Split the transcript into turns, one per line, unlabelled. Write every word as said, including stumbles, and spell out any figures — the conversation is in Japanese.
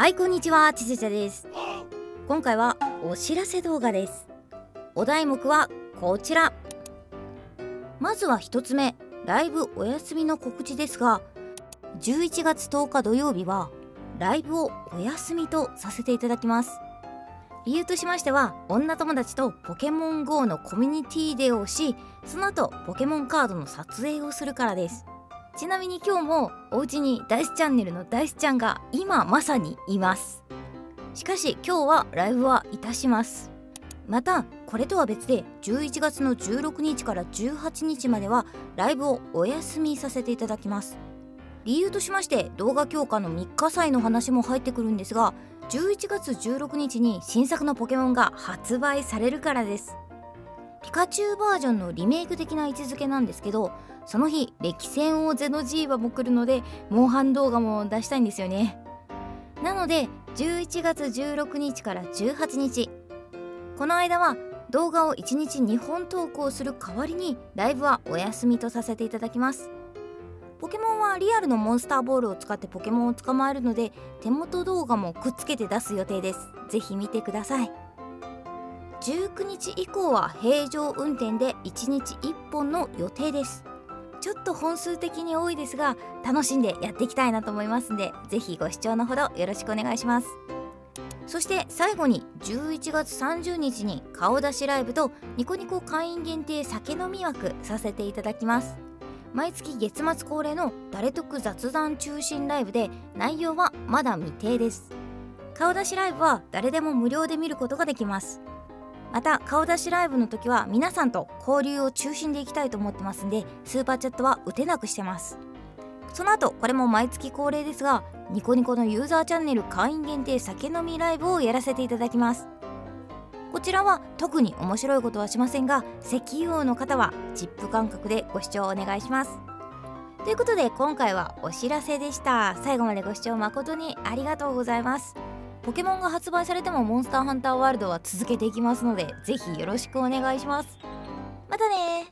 はい、こんにちは、ちせちゃです。今回はお知らせ動画です。お題目はこちら。まずはひとつめ、ライブお休みの告知ですが、じゅういちがつとおか土曜日はライブをお休みとさせていただきます。理由としましては、女友達とポケモン ゴー のコミュニティデーをし、その後ポケモンカードの撮影をするからです。ちなみに今日もお家にダイスチャンネルのダイスちゃんが今まさにいます。しかし今日はライブはいたします。またこれとは別でじゅういちがつのじゅうろくにちからじゅうはちにちまではライブをお休みさせていただきます。理由としまして動画強化のみっか祭の話も入ってくるんですが、じゅういちがつじゅうろくにちに新作のポケモンが発売されるからです。ピカチュウバージョンのリメイク的な位置づけなんですけど、その日歴戦王ゼノジーバも来るのでモンハン動画も出したいんですよね。なのでじゅういちがつじゅうろくにちからじゅうはちにち、この間は動画をいちにちにほん投稿する代わりにライブはお休みとさせていただきます。ポケモンはリアルのモンスターボールを使ってポケモンを捕まえるので、手元動画もくっつけて出す予定です。ぜひ見てください。じゅうくにち以降は平常運転でいちにちいっぽんの予定です。ちょっと本数的に多いですが、楽しんでやっていきたいなと思いますんで、ぜひご視聴のほどよろしくお願いします。そして最後にじゅういちがつさんじゅうにちに顔出しライブとニコニコ会員限定酒飲み枠させていただきます。毎月月末恒例の誰得雑談中心ライブで、内容はまだ未定です。顔出しライブは誰でも無料で見ることができます。また顔出しライブの時は皆さんと交流を中心でいきたいと思ってますんで、スーパーチャットは打てなくしてます。その後これも毎月恒例ですが、ニコニコのユーザーチャンネル会員限定酒飲みライブをやらせていただきます。こちらは特に面白いことはしませんが、石油王の方はチップ感覚でご視聴お願いします。ということで今回はお知らせでした。最後までご視聴誠にありがとうございます。ポケモンが発売されてもモンスターハンターワールドは続けていきますので、ぜひよろしくお願いします。またね。